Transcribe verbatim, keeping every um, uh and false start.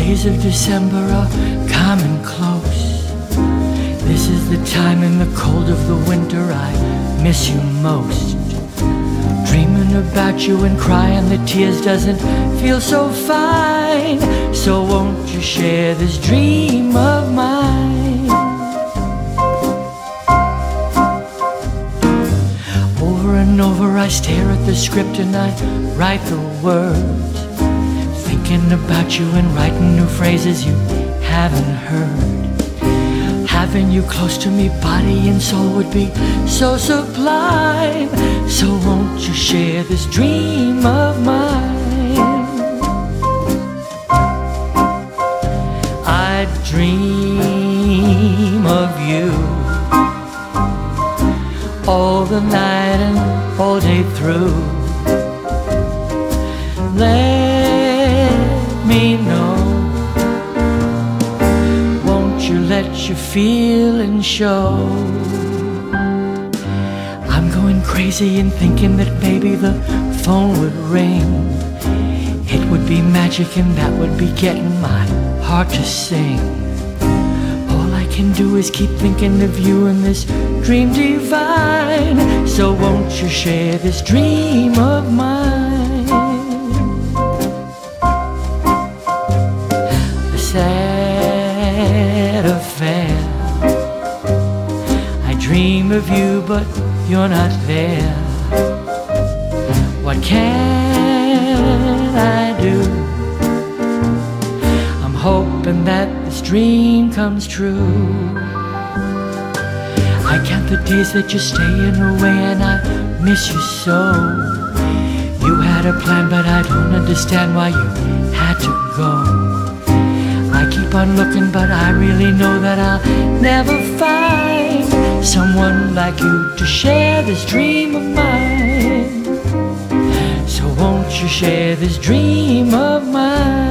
days of December are coming close. This is the time in the cold of the winter I miss you most. Dreaming about you and crying the tears doesn't feel so fine. So won't you share this dream of mine? Over and over I stare at the script and I write the words, thinking about you and writing new phrases you haven't heard. Having you close to me, body and soul, would be so sublime. So won't you share this dream of mine? I dream of you all the night and all day through. Let me know, let you feel and show. I'm going crazy and thinking that maybe the phone would ring. It would be magic and that would be getting my heart to sing. All I can do is keep thinking of you in this dream divine. So won't you share this dream of mine? The sad affair, I dream of you but you're not there. What can I do? I'm hoping that this dream comes true. I count the days that you're staying away and I miss you so. You had a plan but I don't understand why you had to go. I keep on looking but I really know that I'll never find someone like you to share this dream of mine. So won't you share this dream of mine?